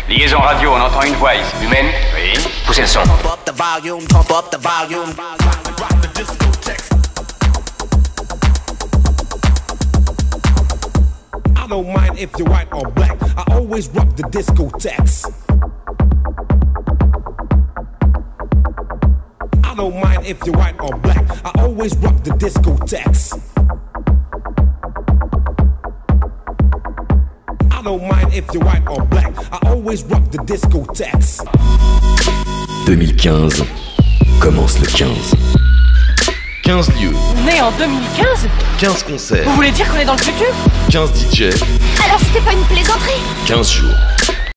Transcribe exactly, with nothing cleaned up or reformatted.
Liaison radio, on entend une voix ici. Humaine? Oui. Poussez le son. Pump up the volume, pump up the volume. I don't mind if you're white or black. I always rock the discotheques. I don't mind if you're white or black. I always rock the discotheques. I don't mind if you're white or black. I always rock the discotheques. deux mille quinze commence le quinze. quinze lieux. On est en deux mille quinze? quinze concerts. Vous voulez dire qu'on est dans le futur? quinze D J. Alors c'était pas une plaisanterie? quinze jours.